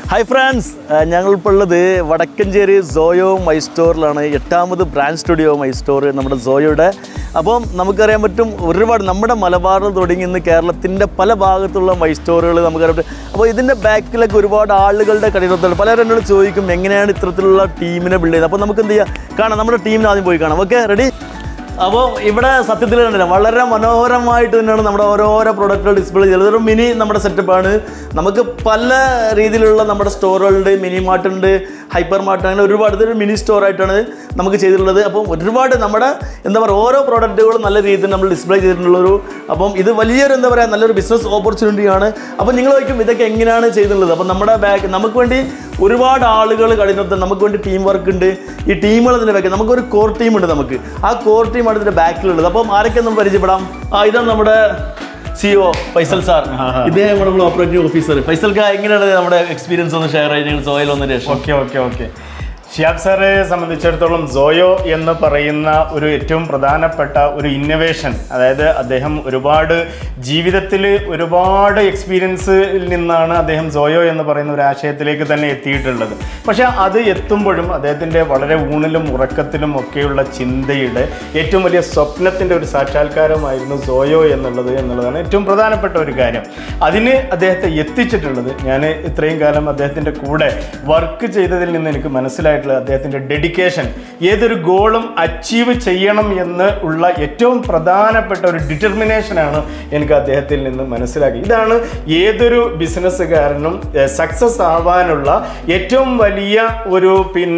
Hi friends, ഞങ്ങളിപ്പോൾ ഉള്ളത് Vadakkencherry Soyo my സ്റ്റോറിലാണ്. 8ാമത് ബ്രാൻഡ് സ്റ്റുഡിയോ മൈ സ്റ്റോർ നമ്മുടെ സോയോയുടെ. അപ്പം നമുക്കറിയാൻ പറ്റും, ഒരുപാട് നമ്മുടെ മലബാറിൽ തുടങ്ങി ഇന്ന് കേരളത്തിൻ്റെ പല ഭാഗത്തുള്ള മൈ സ്റ്റോറുകൾ നമുക്കറിയാം. അപ്പോൾ ഇതിൻ്റെ ബാക്കിലൊക്കെ ഒരുപാട് ആളുകളുടെ കഠിനത്വം. പലരും എന്നോട് ചോദിക്കും എങ്ങനെയാണ് ഇത്തരത്തിലുള്ള ടീമിനെ ബിൽഡ് ചെയ്യുന്നത്. അപ്പോൾ നമുക്ക് എന്ത് ചെയ്യാം, കാണാം, നമ്മുടെ ടീമിനെ ആദ്യം പോയി കാണാം. Okay, ready? അപ്പോൾ ഇവിടെ സത്യത്തിൽ കണ്ടില്ല, വളരെ മനോഹരമായിട്ട് തന്നെയാണ് നമ്മുടെ ഓരോരോ പ്രൊഡക്റ്റുകൾ ഡിസ്പ്ലേ ചെയ്തത്. ഒരു മിനി നമ്മുടെ സെറ്റപ്പാണ്. നമുക്ക് പല രീതിയിലുള്ള നമ്മുടെ സ്റ്റോറുകളുണ്ട്. മിനി മാർട്ട് ഉണ്ട്, ഹൈപ്പർ മാർട്ട്, അങ്ങനെ ഒരുപാട്. ഇതൊരു മിനി സ്റ്റോറായിട്ടാണ് നമുക്ക് ചെയ്തിട്ടുള്ളത്. അപ്പം ഒരുപാട് നമ്മുടെ എന്താ പറയുക, ഓരോ പ്രോഡക്റ്റുകളും നല്ല രീതിയിൽ നമ്മൾ ഡിസ്പ്ലേ ചെയ്തിട്ടുള്ളൊരു, അപ്പം ഇത് വലിയൊരു എന്താ പറയുക, നല്ലൊരു ബിസിനസ് ഓപ്പർച്യൂണിറ്റിയാണ്. അപ്പം നിങ്ങൾ ചോദിക്കും ഇതൊക്കെ എങ്ങനെയാണ് ചെയ്തിട്ടുള്ളത്. അപ്പം നമ്മുടെ നമുക്ക് വേണ്ടി ഒരുപാട് ആളുകൾ കഠിനത്വം, നമുക്ക് വേണ്ടി ടീം വർക്ക് ഉണ്ട്. ഈ ടീമുകൾ ഇതിൻ്റെ ബാക്കിൽ നമുക്കൊരു കോർ ടീമുണ്ട്. നമുക്ക് ആ കോർ ടീമാണ് ഇതിൻ്റെ ബാക്കിലുള്ളത്. അപ്പം ആരൊക്കെ നമ്മൾ പരിചയപ്പെടാം. ഇതാണ് നമ്മുടെ CEO ഫൈസൽ സാർ. ഇദ്ദേഹം നമ്മൾ ഓപ്പറേറ്റിംഗ് ഓഫീസർ. ഫൈസൽ കാ, എങ്ങനെയാണ് നമ്മുടെ എക്സ്പീരിയൻസ് ഒന്ന് ഷെയർ ആയി സോയിൽ ഒന്നിന് ശേഷം? ഓക്കെ. ഷിയാബ് സാറെ സംബന്ധിച്ചിടത്തോളം സോയോ എന്ന് പറയുന്ന ഒരു ഏറ്റവും പ്രധാനപ്പെട്ട ഒരു ഇന്നൊവേഷൻ, അതായത് അദ്ദേഹം ഒരുപാട് ജീവിതത്തിൽ ഒരുപാട് എക്സ്പീരിയൻസിൽ നിന്നാണ് അദ്ദേഹം സോയോ എന്ന് പറയുന്ന ഒരു ആശയത്തിലേക്ക് തന്നെ എത്തിയിട്ടുള്ളത്. പക്ഷേ അത് എത്തുമ്പോഴും അദ്ദേഹത്തിൻ്റെ വളരെ ഊണിലും ഉറക്കത്തിലും ഒക്കെയുള്ള ചിന്തയുടെ ഏറ്റവും വലിയ സ്വപ്നത്തിൻ്റെ ഒരു സാക്ഷാത്കാരമായിരുന്നു സോയോ എന്നുള്ളതാണ് ഏറ്റവും പ്രധാനപ്പെട്ട ഒരു കാര്യം. അതിന് അദ്ദേഹത്തെ എത്തിച്ചിട്ടുള്ളത്, ഞാൻ ഇത്രയും കാലം അദ്ദേഹത്തിൻ്റെ കൂടെ വർക്ക് ചെയ്തതിൽ നിന്ന് എനിക്ക് മനസ്സിലായിട്ടുള്ളത് അദ്ദേഹത്തിൻ്റെ ഡെഡിക്കേഷൻ, ഏതൊരു ഗോളും അച്ചീവ് ചെയ്യണം എന്ന് ഉള്ള ഏറ്റവും പ്രധാനപ്പെട്ട ഒരു ഡിറ്റർമിനേഷനാണ് എനിക്ക് അദ്ദേഹത്തിൽ നിന്ന് മനസ്സിലാക്കി. ഇതാണ് ഏതൊരു ബിസിനസ്സുകാരനും സക്സസ് ആവാനുള്ള ഏറ്റവും വലിയ ഒരു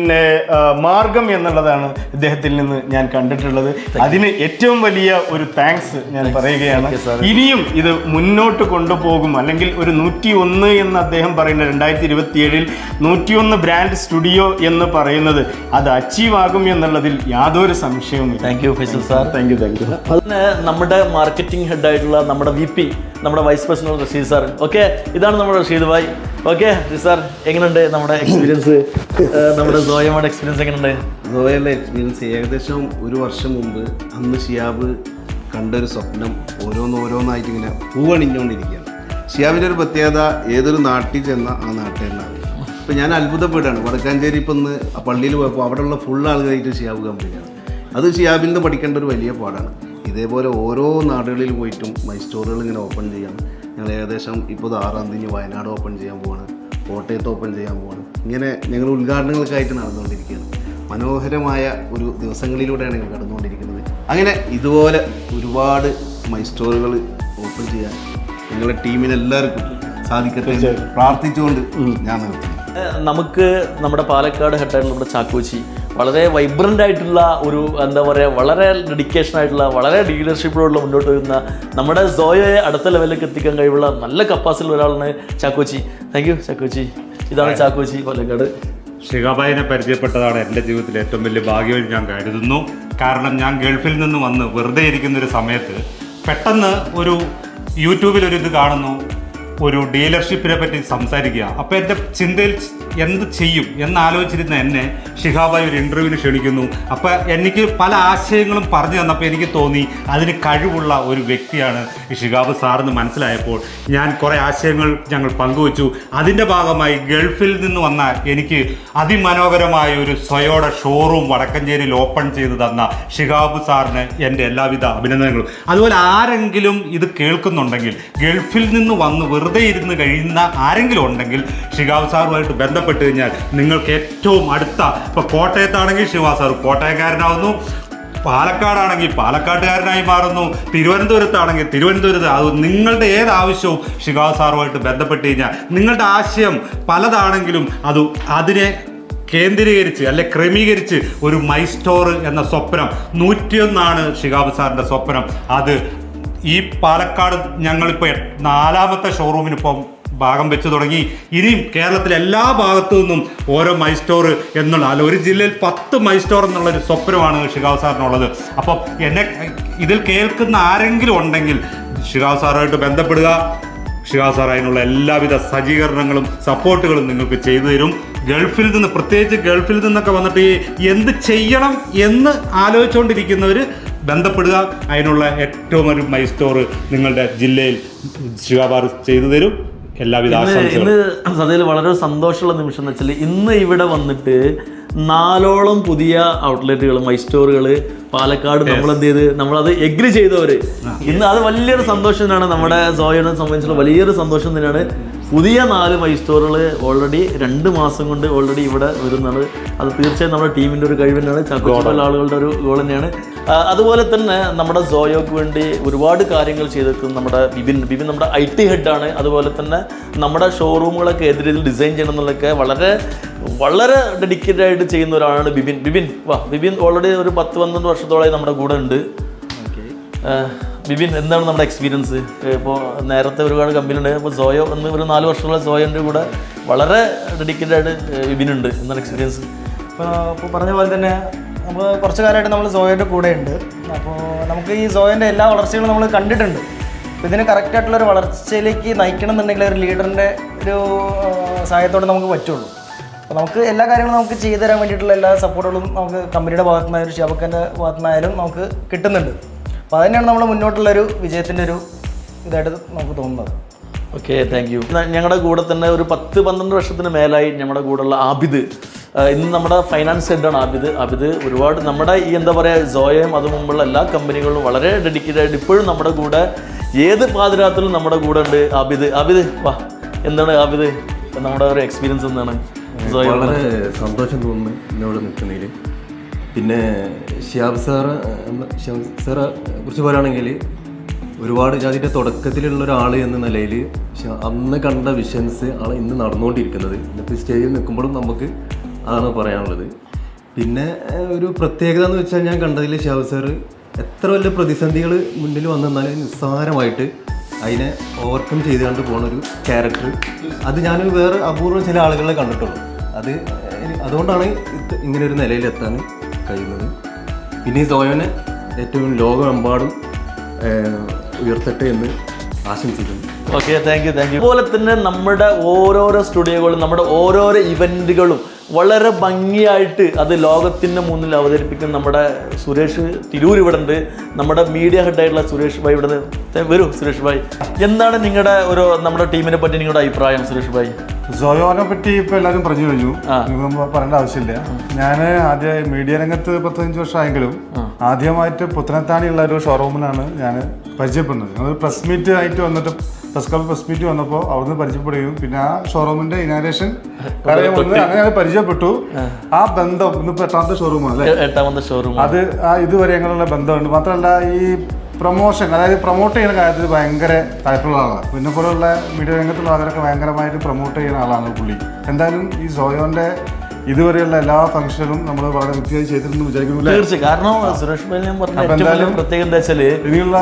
മാർഗം എന്നുള്ളതാണ് ഇദ്ദേഹത്തിൽ നിന്ന് ഞാൻ കണ്ടിട്ടുള്ളത്. അതിന് ഏറ്റവും വലിയ ഒരു താങ്ക്സ് ഞാൻ പറയുകയാണ്. ഇനിയും ഇത് മുന്നോട്ട് കൊണ്ടുപോകും, അല്ലെങ്കിൽ ഒരു 101 എന്ന് അദ്ദേഹം പറയുന്ന 2027 101 ബ്രാൻഡ് സ്റ്റുഡിയോ എന്ന് പറയുന്നത് അത് അച്ചീവ് ആകും എന്നുള്ളതിൽ യാതൊരു സംശയവും. Thank you Faisal sir. Thank you. അതിന് നമ്മുടെ മാർക്കറ്റിംഗ് ഹെഡായിട്ടുള്ള നമ്മുടെ VP, നമ്മുടെ vice president Rasheed sir. Okay, ഇതാണ് നമ്മുടെ റഷീദ് ഭായ്. ഓക്കെ സാർ, എങ്ങനെയുണ്ട് നമ്മുടെ എക്സ്പീരിയൻസ്? നമ്മുടെ സോയയുടെ എക്സ്പീരിയൻസ് എങ്ങനെയുണ്ട്? സോയയുടെ എക്സ്പീരിയൻസ് ഏകദേശം 1 വർഷം മുമ്പ് അന്ന് ഷിയാബ് കണ്ടൊരു സ്വപ്നം ഓരോന്നായിട്ട് ഇങ്ങനെ പൂവണിഞ്ഞുകൊണ്ടിരിക്കുകയാണ്. ഷിയാബിൻ്റെ ഒരു പ്രത്യേകത, ഏതൊരു നാട്ടിൽ ചെന്ന ആ നാട്ടുകാരനാണ്. ഇപ്പോൾ ഞാൻ അത്ഭുതപ്പെട്ടാണ്. വടക്കാഞ്ചേരി ഇപ്പം ഒന്ന് പള്ളിയിൽ പോയപ്പോൾ അവിടെയുള്ള ഫുൾ ആളുകളായിട്ട് ഷിയാബ് കമ്പനിയാണ്. അത് ഷിയാബിൽ നിന്ന് പഠിക്കേണ്ട ഒരു വലിയ പാടാണ്. ഇതേപോലെ ഓരോ നാടുകളിൽ പോയിട്ടും മൈ സ്റ്റോറുകൾ ഇങ്ങനെ ഓപ്പൺ ചെയ്യണം. ഞങ്ങൾ ഏകദേശം ഇപ്പോൾ 6-ാം തീയതി വയനാട് ഓപ്പൺ ചെയ്യാൻ പോവാണ്, കോട്ടയത്ത് ഓപ്പൺ ചെയ്യാൻ പോവാണ്. ഇങ്ങനെ ഞങ്ങൾ ഉദ്ഘാടനങ്ങൾക്കായിട്ട് നടന്നുകൊണ്ടിരിക്കുകയാണ്. മനോഹരമായ ഒരു ദിവസങ്ങളിലൂടെയാണ് ഞങ്ങൾ കടന്നുകൊണ്ടിരിക്കുന്നത്. അങ്ങനെ ഇതുപോലെ ഒരുപാട് മൈ സ്റ്റോറുകൾ ഓപ്പൺ ചെയ്യാൻ ഞങ്ങളുടെ ടീമിനെല്ലാവർക്കും സാധിക്കട്ടെ പ്രാർത്ഥിച്ചുകൊണ്ട് ഞാൻ നിർത്തുന്നു. നമുക്ക് നമ്മുടെ പാലക്കാട് ഹെഡായിട്ടുള്ള നമ്മുടെ ചാക്കോച്ചി വളരെ വൈബ്രൻ്റ് ആയിട്ടുള്ള ഒരു എന്താ പറയുക, വളരെ ഡെഡിക്കേഷൻ ആയിട്ടുള്ള, വളരെ ഡീലർഷിപ്പോടുള്ള മുന്നോട്ട് വരുന്ന, നമ്മുടെ സോയോയെ അടുത്ത ലെവലിലേക്ക് എത്തിക്കാൻ കഴിവുള്ള നല്ല കപ്പാസിറ്റി ഒരാളാണ് ചാക്കോച്ചി. Thank you Chakochi. ഇതാണ് ചാക്കോച്ചി പാലക്കാട്. ഷിഹാബായിനെ പരിചയപ്പെട്ടതാണ് എൻ്റെ ജീവിതത്തിലെ ഏറ്റവും വലിയ ഭാഗ്യമായി ഞാൻ കരുതുന്നു. കാരണം ഞാൻ ഗൾഫിൽ നിന്ന് വന്ന് വെറുതെ ഇരിക്കുന്നൊരു സമയത്ത് പെട്ടെന്ന് ഒരു യൂട്യൂബിലൊരു ഇത് കാണുന്നു, ഒരു ഡീലർഷിപ്പിനെ പറ്റി സംസാരിക്കുക. അപ്പോൾ എൻ്റെ ചിന്തയിൽ എന്ത് ചെയ്യും എന്നാലോചിച്ചിരുന്ന എന്നെ ഷിഹാബായി ഒരു ഇൻ്റർവ്യൂവിന് ക്ഷണിക്കുന്നു. അപ്പോൾ എനിക്ക് പല ആശയങ്ങളും പറഞ്ഞു തന്നപ്പോൾ എനിക്ക് തോന്നി അതിന് കഴിവുള്ള ഒരു വ്യക്തിയാണ് ഈ ഷിഹാബ് സാറെന്ന് മനസ്സിലായപ്പോൾ ഞാൻ കുറേ ആശയങ്ങൾ ഞങ്ങൾ പങ്കുവച്ചു. അതിൻ്റെ ഭാഗമായി ഗൾഫിൽ നിന്ന് വന്ന എനിക്ക് അതിമനോഹരമായ ഒരു സ്വയോടെ ഷോറൂം വടക്കഞ്ചേരിയിൽ ഓപ്പൺ ചെയ്തു തന്ന ഷിഹാബ് സാറിന് എൻ്റെ എല്ലാവിധ അഭിനന്ദനങ്ങളും. അതുപോലെ ആരെങ്കിലും ഇത് കേൾക്കുന്നുണ്ടെങ്കിൽ, ഗൾഫിൽ നിന്ന് വന്ന് വെറുതെ ഇരുന്ന് കഴിയുന്ന ആരെങ്കിലും ഉണ്ടെങ്കിൽ ഷിഹാബ് സാറുമായിട്ട് ബന്ധപ്പെട്ട് കഴിഞ്ഞാൽ നിങ്ങൾക്ക് ഏറ്റവും അടുത്ത, ഇപ്പോൾ കോട്ടയത്താണെങ്കിൽ ഷിഹാബ് സാർ കോട്ടയക്കാരനാവുന്നു, പാലക്കാടാണെങ്കിൽ പാലക്കാട്ടുകാരനായി മാറുന്നു, തിരുവനന്തപുരത്താണെങ്കിൽ തിരുവനന്തപുരത്ത്. അത് നിങ്ങളുടെ ഏത് ആവശ്യവും ഷിഹാബ് സാറുമായിട്ട് ബന്ധപ്പെട്ട് കഴിഞ്ഞാൽ നിങ്ങളുടെ ആശയം പലതാണെങ്കിലും അതിനെ കേന്ദ്രീകരിച്ച് അല്ലെ ക്രമീകരിച്ച് ഒരു മൈ സ്റ്റോർ എന്ന സ്വപ്നം 101 ഷിഹാബ് സാറിൻ്റെ സ്വപ്നം. അത് ഈ പാലക്കാട് ഞങ്ങളിപ്പോൾ 4ാമത്തെ ഷോറൂമിനിപ്പം ഭാഗം വെച്ച് തുടങ്ങി. ഇനിയും കേരളത്തിലെ എല്ലാ ഭാഗത്തു നിന്നും ഓരോ മൈ സ്റ്റോർ എന്നുള്ള, അല്ല ഒരു ജില്ലയിൽ 10 മൈ സ്റ്റോർ എന്നുള്ളൊരു സ്വപ്നമാണ് ഷിഹാബ് സാറിനുള്ളത്. അപ്പം എന്നെ ഇതിൽ കേൾക്കുന്ന ആരെങ്കിലും ഉണ്ടെങ്കിൽ ഷിഹാബ് സാറുമായിട്ട് ബന്ധപ്പെടുക. ഷിഹാബ് സാർ അതിനുള്ള എല്ലാവിധ സജ്ജീകരണങ്ങളും സപ്പോർട്ടുകളും നിങ്ങൾക്ക് ചെയ്തു തരും. ഗൾഫിൽ നിന്ന്, പ്രത്യേകിച്ച് ഗൾഫിൽ നിന്നൊക്കെ വന്നിട്ട് എന്ത് ചെയ്യണം എന്ന് ആലോചിച്ചുകൊണ്ടിരിക്കുന്നവർ ബന്ധപ്പെടുക. അതിനുള്ള ഏറ്റവും ഒരു മൈ സ്റ്റോർ നിങ്ങളുടെ ജില്ലയിൽ ഷിഹാബ് ചെയ്തു തരും. എല്ലാവിധ ആശംസകളും. ഇന്ന് സത്യത്തിൽ വളരെ സന്തോഷമുള്ള നിമിഷം എന്ന് വെച്ചാൽ ഇന്ന് ഇവിടെ വന്നിട്ട് 4ഓളം പുതിയ ഔട്ട്ലെറ്റുകൾ മൈ സ്റ്റോറുകൾ പാലക്കാട് നമ്മൾ എന്ത് ചെയ്ത് നമ്മളത് എഗ്രി ചെയ്തവര് ഇന്ന് അത് വലിയൊരു സന്തോഷം തന്നെയാണ്. നമ്മുടെ സോയനെ സംബന്ധിച്ചുള്ള വലിയൊരു സന്തോഷം തന്നെയാണ്. പുതിയ 4 മൈ സ്റ്റോറുകൾ ഓൾറെഡി 2 മാസം കൊണ്ട് ഓൾറെഡി ഇവിടെ വരുന്നതാണ്. അത് തീർച്ചയായും നമ്മുടെ ടീമിൻ്റെ ഒരു കഴിവ് തന്നെയാണ്, ചാക്കോച്ചുള്ള ആളുകളുടെ ഒരു ഗോൾ തന്നെയാണ്. അതുപോലെ തന്നെ നമ്മുടെ സോയോക്ക് വേണ്ടി ഒരുപാട് കാര്യങ്ങൾ ചെയ്തിരിക്കും നമ്മുടെ ബിബിൻ നമ്മുടെ IT ഹെഡാണ്. അതുപോലെ തന്നെ നമ്മുടെ ഷോറൂമുകളൊക്കെ ഏത് രീതിയിൽ ഡിസൈൻ ചെയ്യണം എന്നുള്ളതൊക്കെ വളരെ ഡെഡിക്കേറ്റഡ് ആയിട്ട് ചെയ്യുന്ന ഒരാളാണ് ബിബിൻ ഓൾറെഡി ഒരു 10-12 വർഷത്തോളമായി നമ്മുടെ കൂടെ ഉണ്ട്. ബിബിൻ, എന്താണ് നമ്മുടെ എക്സ്പീരിയൻസ്? ഇപ്പോൾ നേരത്തെ ഒരുപാട് കമ്പനിയുണ്ട്, ഇപ്പോൾ സോയോ എന്ന് ഒരു 4 വർഷമുള്ള സോയോൻ്റെ കൂടെ വളരെ ഡെഡിക്കേറ്റഡ് ആയിട്ട് ബിബിൻ ഉണ്ട്. എന്താണ് എക്സ്പീരിയൻസ്? ഇപ്പോൾ പറഞ്ഞ പോലെ തന്നെ നമ്മൾ കുറച്ച് കാലമായിട്ട് നമ്മൾ സോയോൻ്റെ കൂടെ ഉണ്ട്. അപ്പോൾ നമുക്ക് ഈ സോയോൻ്റെ എല്ലാ വളർച്ചകളും നമ്മൾ കണ്ടിട്ടുണ്ട്. അപ്പോൾ ഇതിന് കറക്റ്റായിട്ടുള്ളൊരു വളർച്ചയിലേക്ക് നയിക്കണം എന്നുണ്ടെങ്കിൽ ഒരു ലീഡറിൻ്റെ ഒരു സഹായത്തോടെ നമുക്ക് പറ്റുള്ളൂ. അപ്പോൾ നമുക്ക് എല്ലാ കാര്യങ്ങളും നമുക്ക് ചെയ്തു തരാൻ വേണ്ടിയിട്ടുള്ള എല്ലാ സപ്പോർട്ടുകളും നമുക്ക് കമ്പനിയുടെ ഭാഗത്തു നിന്നായാലും ഷിയാബക്കൻ്റെ ഭാഗത്തു നിന്നായാലും നമുക്ക് കിട്ടുന്നുണ്ട്. അപ്പോൾ അതുതന്നെയാണ് നമ്മുടെ മുന്നോട്ടുള്ളൊരു വിജയത്തിൻ്റെ ഒരു ഇതായിട്ട് നമുക്ക് തോന്നുന്നത്. Okay, thank you. ഞങ്ങളുടെ കൂടെ തന്നെ ഒരു 10-12 വർഷത്തിന് മേലായി നമ്മുടെ കൂടെയുള്ള ആബിദ്, ഇന്ന് നമ്മുടെ ഫൈനാൻസ് ഹെഡാണ് ആബിദ്. ഒരുപാട് നമ്മുടെ ഈ എന്താ പറയുക സോയയും അത് മുമ്പുള്ള എല്ലാ കമ്പനികളിലും വളരെ ഡെഡിക്കേറ്റഡ് ആയിട്ട് ഇപ്പോഴും നമ്മുടെ കൂടെ ഏത് പാതിരാത്രിലും നമ്മുടെ കൂടെ ഉണ്ട് ആബിദ് വാ. എന്താണ് ആബിദ് നമ്മുടെ ഒരു എക്സ്പീരിയൻസ് എന്താണ്? വളരെ സന്തോഷം തോന്നുന്നു ഇന്നിവിടെ നിൽക്കുന്നതിൽ. പിന്നെ ഷിയാബ് സാറെ കുറിച്ച് പറയുകയാണെങ്കിൽ ഒരുപാട് അതിൻ്റെ തുടക്കത്തിലുള്ള ഒരാൾ എന്ന നിലയിൽ അന്ന് കണ്ട വിഷൻസ് ആണ് ഇന്ന് നടന്നുകൊണ്ടിരിക്കുന്നത്. ഇന്നത്തെ സ്റ്റേജിൽ നിൽക്കുമ്പോഴും നമുക്ക് അതാണ് പറയാനുള്ളത്. പിന്നെ ഒരു പ്രത്യേകത എന്ന് വെച്ചാൽ ഞാൻ കണ്ടതിൽ ഷിയാബ് സാറ് എത്ര വലിയ പ്രതിസന്ധികൾ മുന്നിൽ വന്നെന്നാലും നിസ്സാരമായിട്ട് അതിനെ ഓവർകം ചെയ്തുകൊണ്ട് പോകുന്നൊരു ക്യാരക്ടർ, അത് ഞാൻ വേറെ അപൂർവം ചില ആളുകളെ കണ്ടിട്ടുള്ളൂ. അതുകൊണ്ടാണ് ഇങ്ങനെ ഒരു നിലയിലെത്താൻ കഴിയുന്നത്. പിന്നെ ഈ സോയോനെ ഏറ്റവും ലോകമെമ്പാടും ഉയർത്തട്ടെ എന്ന് ആശംസിക്കുന്നു. Okay, thank you. അതുപോലെ തന്നെ നമ്മുടെ ഓരോരോ സ്റ്റുഡിയോകളും നമ്മുടെ ഓരോരോ ഇവൻറ്റുകളും വളരെ ഭംഗിയായിട്ട് അത് ലോകത്തിൻ്റെ മുന്നിൽ അവതരിപ്പിക്കുന്ന നമ്മുടെ സുരേഷ് തിരൂർ ഇവിടെ ഉണ്ട്. നമ്മുടെ മീഡിയ ഹെഡായിട്ടുള്ള സുരേഷ് ഭായ് ഇവിടെ വരൂ. സുരേഷ് ഭായ്, എന്താണ് നിങ്ങളുടെ നമ്മുടെ ടീമിനെ പറ്റി നിങ്ങളുടെ അഭിപ്രായം? സുരേഷ് ഭായ്, സോയോനെ പറ്റി ഇപ്പോൾ എല്ലാവരും പറഞ്ഞു കഴിഞ്ഞു, പറയേണ്ട ആവശ്യമില്ല. ഞാൻ ആദ്യം മീഡിയ രംഗത്ത് 15 വർഷമായെങ്കിലും ആദ്യമായിട്ട് പുത്തനത്താണിയുള്ള ഒരു ഷോറൂമിലാണ് ഞാൻ പരിചയപ്പെടുന്നത്. ഞങ്ങൾ പ്രസ് മീറ്റ് ആയിട്ട് വന്നിട്ട് പ്രസ് ക്ലബ് പ്രസ് മീറ്റ് വന്നപ്പോൾ അവിടുന്ന് പരിചയപ്പെടുകയും പിന്നെ ആ ഷോറൂമിന്റെ ഇനാഗ്രേഷൻ കാര്യം വന്ന് അങ്ങനെ പരിചയപ്പെട്ടു. ആ ബന്ധം ഇന്നിപ്പോൾ 8ാമത്തെ ഷോറൂമാണ് അല്ലേ? 8ാമത്തെ ഷോറൂം. അത് ഇതുവരെ ഞങ്ങളുള്ള ബന്ധമുണ്ട്. മാത്രമല്ല ഈ പ്രൊമോഷൻ, അതായത് പ്രൊമോട്ട് ചെയ്യുന്ന കാര്യത്തിൽ ഭയങ്കര താല്പര്യമുള്ള ആളാണ്. പിന്നെ പോലുള്ള മീഡിയ രംഗത്തുള്ള ആൾക്കാരൊക്കെ ഭയങ്കരമായിട്ട് പ്രൊമോട്ട് ചെയ്യുന്ന ആളാണ് പുള്ളി. എന്തായാലും ഈ സോയോന്റെ ഇതുവരെയുള്ള എല്ലാ ഫംഗ്ഷനും നമ്മൾ വളരെ വൃത്തിയായി ചെയ്തിരുന്നു വിചാരിക്കുന്നില്ല. തീർച്ചയായും. കാരണം സുരേഷ് ഭായ് ഞാൻ പറഞ്ഞ ഏറ്റവും വലിയ പ്രത്യേകത എന്താ വെച്ചാല് ഇനിയുള്ള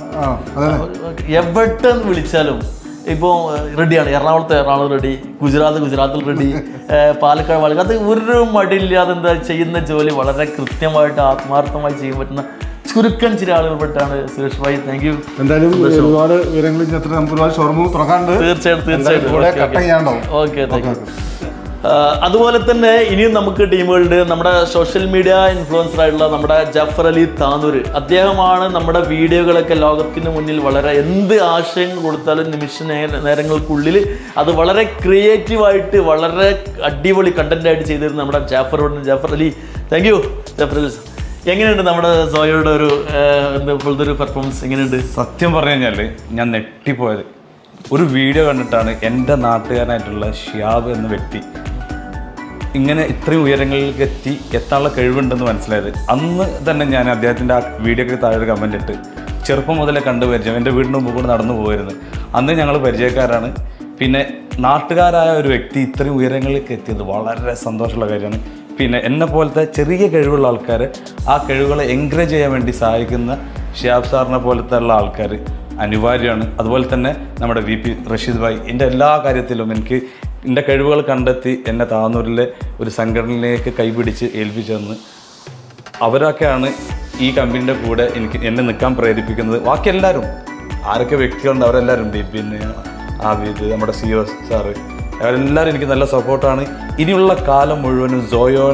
എവിടെ വിളിച്ചാലും ഇപ്പോൾ റെഡിയാണ്. എറണാകുളം റെഡി, ഗുജറാത്തിൽ റെഡി, പാലക്കാട് അത് ഒരു മടിയില്ലാതെ എന്താ ചെയ്യുന്ന ജോലി വളരെ കൃത്യമായിട്ട് ആത്മാർത്ഥമായി ചെയ്യാൻ പറ്റുന്ന ചുരുക്കം ചില ആളുകൾപ്പെട്ടാണ് സുരേഷ് ഭായ്. Thank you. എന്തായാലും ഒരുപാട് വിവരങ്ങൾ നമുക്ക് ഒരുപാട് ഷോറൂം തുറക്കാണ്ട് തീർച്ചയായിട്ടും. Okay, thank you. അതുപോലെ തന്നെ ഇനിയും നമുക്ക് ടീമുകളുണ്ട്. നമ്മുടെ സോഷ്യൽ മീഡിയ ഇൻഫ്ലുവൻസർ ആയിട്ടുള്ള നമ്മുടെ ജഫർ അലി താനൂർ, അദ്ദേഹമാണ് നമ്മുടെ വീഡിയോകളൊക്കെ ലോകത്തിന് മുന്നിൽ വളരെ എന്ത് ആശയങ്ങൾ കൊടുത്താലും നിമിഷ നേരങ്ങൾക്കുള്ളിൽ അത് വളരെ ക്രിയേറ്റീവായിട്ട് വളരെ അടിപൊളി കണ്ടന്റായിട്ട് ചെയ്തിരുന്ന നമ്മുടെ ജഫർ അലി. Thank you Jafar Ali. എങ്ങനെയുണ്ട് നമ്മുടെ സോയോയുടെ ഒരു ഇപ്പോഴത്തെ ഒരു പെർഫോമൻസ് എങ്ങനെയുണ്ട്? സത്യം പറഞ്ഞു കഴിഞ്ഞാൽ ഞാൻ നെട്ടിപ്പോയത് ഒരു വീഡിയോ കണ്ടിട്ടാണ്. എൻ്റെ നാട്ടുകാരനായിട്ടുള്ള ഷിയാബ് എന്ന വ്യക്തി ഇങ്ങനെ ഇത്രയും ഉയരങ്ങളിലേക്ക് എത്താനുള്ള കഴിവുണ്ടെന്ന് മനസ്സിലായത് അന്ന് തന്നെ. ഞാൻ അദ്ദേഹത്തിൻ്റെ ആ വീഡിയോക്ക് താഴെ ഒരു കമൻ്റ് ഇട്ട് ചെറുപ്പം മുതലേ കണ്ടു പരിചയം, എൻ്റെ വീടിന് മുമ്പ് കൂടെ നടന്നു പോയിരുന്നു. അന്ന് ഞങ്ങൾ പരിചയക്കാരാണ്. പിന്നെ നാട്ടുകാരായ ഒരു വ്യക്തി ഇത്രയും ഉയരങ്ങളിലേക്ക് എത്തിയത് വളരെ സന്തോഷമുള്ള കാര്യമാണ്. പിന്നെ എന്നെ പോലത്തെ ചെറിയ കഴിവുള്ള ആൾക്കാർ ആ കഴിവുകളെ എൻകറേജ് ചെയ്യാൻ വേണ്ടി സഹായിക്കുന്ന ഷിയാബ് സാറിനെ പോലത്തെ ഉള്ള ആൾക്കാർ അനിവാര്യമാണ്. അതുപോലെ തന്നെ നമ്മുടെ VP റഷീദ് ഭായ് എൻ്റെ എല്ലാ കാര്യത്തിലും എൻ്റെ കഴിവുകൾ കണ്ടെത്തി എന്നെ താനൂരിലെ ഒരു സംഘടനയിലേക്ക് കൈപിടിച്ച് ഏൽപ്പിച്ചെന്ന് അവരൊക്കെയാണ് ഈ കമ്പനിയുടെ കൂടെ എന്നെ നിൽക്കാൻ പ്രേരിപ്പിക്കുന്നത്. ബാക്കി എല്ലാവരും ആരൊക്കെ വ്യക്തികളുണ്ട് അവരെല്ലാവരും പിന്നെ ആബിദ്, നമ്മുടെ CEO സാറ്, അവരെല്ലാവരും എനിക്ക് നല്ല സപ്പോർട്ടാണ്. ഇനിയുള്ള കാലം മുഴുവനും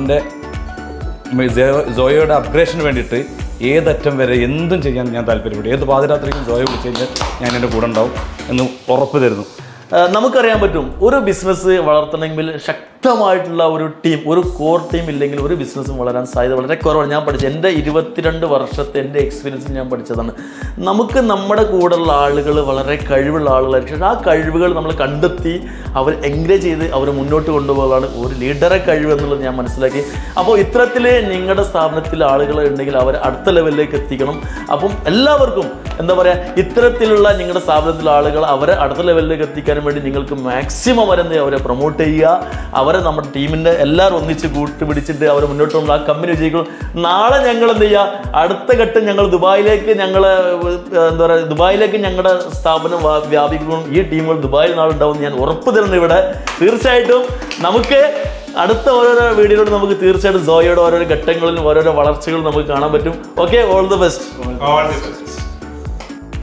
സോയോയുടെ അപ്ഗ്രേഷന് വേണ്ടിയിട്ട് ഏതറ്റം വരെ എന്തും ചെയ്യാൻ ഞാൻ താല്പര്യപ്പെടും. ഏത് പാതിരാത്രിക്കും സോയ വിളിച്ച് കഴിഞ്ഞാൽ ഞാൻ എൻ്റെ കൂടെ ഉണ്ടാവും എന്ന് ഉറപ്പ് തരുന്നു. നമുക്കറിയാൻ പറ്റും ഒരു ബിസിനസ് വളർത്തണമെങ്കിൽ ശക്തമായിട്ടുള്ള ഒരു ടീം, ഒരു കോർ ടീം ഇല്ലെങ്കിൽ ഒരു ബിസിനസ്സും വളരാൻ സാധ്യത വളരെ കുറവാണ്. ഞാൻ പഠിച്ചത് എൻ്റെ 22 വർഷത്തെ എൻ്റെ എക്സ്പീരിയൻസിൽ ഞാൻ പഠിച്ചതാണ്. നമുക്ക് നമ്മുടെ കൂടെയുള്ള ആളുകൾ വളരെ കഴിവുള്ള ആളുകളായിരിക്കും. ആ കഴിവുകൾ നമ്മൾ കണ്ടെത്തി അവർ എൻകറേജ് ചെയ്ത് അവർ മുന്നോട്ട് കൊണ്ടുപോകാനാണ് ഒരു ലീഡറെ കഴിവ് എന്നുള്ളത് ഞാൻ മനസ്സിലാക്കി. അപ്പോൾ ഇത്തരത്തിൽ നിങ്ങളുടെ സ്ഥാപനത്തിൽ ആളുകൾ ഉണ്ടെങ്കിൽ അവർ അടുത്ത ലെവലിലേക്ക് എത്തിക്കണം. അപ്പം എല്ലാവർക്കും എന്താ പറയുക, ഇത്തരത്തിലുള്ള നിങ്ങളുടെ സ്ഥാപനത്തിലെ ആളുകൾ അവരെ അടുത്ത ലെവലിലേക്ക് എത്തിക്കാൻ വേണ്ടി നിങ്ങൾക്ക് മാക്സിമം അവരെ പ്രൊമോട്ട് ചെയ്യുക. അവരെ നമ്മുടെ ടീമിൻ്റെ എല്ലാവരും ഒന്നിച്ച് കൂട്ടുപിടിച്ചിട്ട് അവരെ മുന്നോട്ട് കൊണ്ട് ആ കമ്പനി വിജയിക്കും. നാളെ ഞങ്ങൾ എന്ത് ചെയ്യുക, അടുത്ത ഘട്ടം ഞങ്ങൾ ദുബായിലേക്ക് എന്താ പറയുക, ദുബായിലേക്ക് ഞങ്ങളുടെ സ്ഥാപനം വ്യാപിക്കും. ഈ ടീമുകൾ ദുബായിൽ നാളുണ്ടാവും ഞാൻ ഉറപ്പ് തരുന്നു. ഇവിടെ തീർച്ചയായിട്ടും നമുക്ക് അടുത്ത ഓരോരോ വീഡിയോയിലൂടെ നമുക്ക് തീർച്ചയായിട്ടും സോയയുടെ ഓരോരോ ഘട്ടങ്ങളിലും ഓരോരോ വളർച്ചകളും നമുക്ക് കാണാൻ പറ്റും. Okay, all the best.